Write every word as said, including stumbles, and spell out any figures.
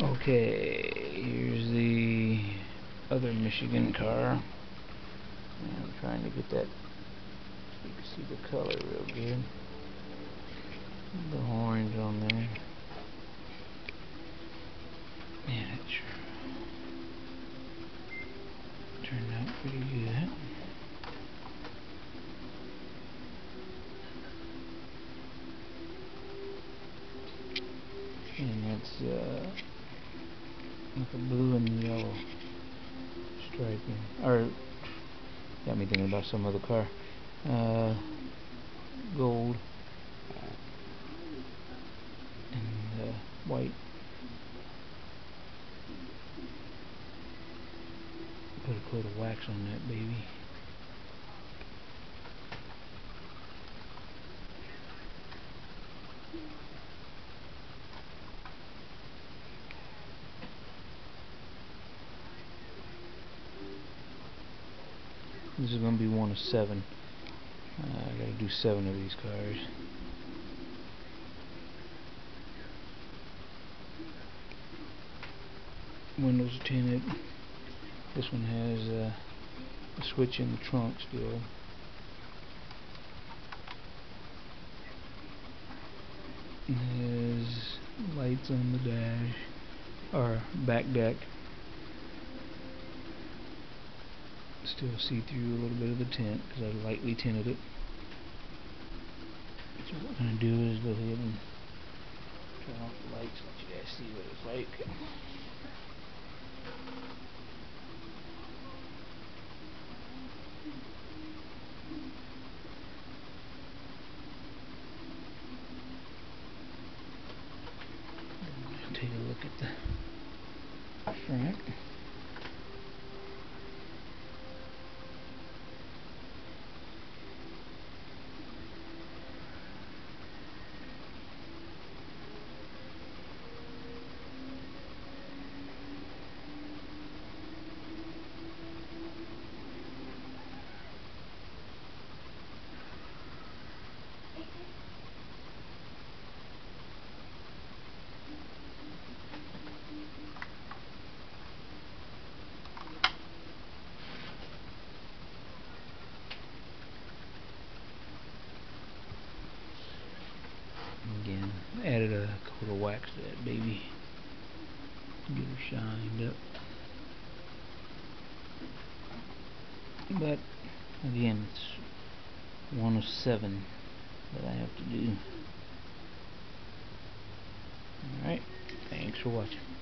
Okay, here's the other Michigan car. I'm trying to get that so you can see the color real good. The orange on there. Yeah, it sure turned out pretty good. And that's uh, like a blue and yellow striping. Or, got me thinking about some other car. Uh, gold and uh, white. Put a coat of wax on that baby. This is going to be one of seven. Uh, I got to do seven of these cars. Windows tinted. This one has uh, a switch in the trunk still. It has lights on the dash, or back deck. Still see through a little bit of the tint because I lightly tinted it. So what we're going to do is go ahead and turn off the lights and let you guys see what it's like. Take a look at the front. Again, added a coat of wax to that baby. Get her shined up. But again, it's one of seven that I have to do. Alright, thanks for watching.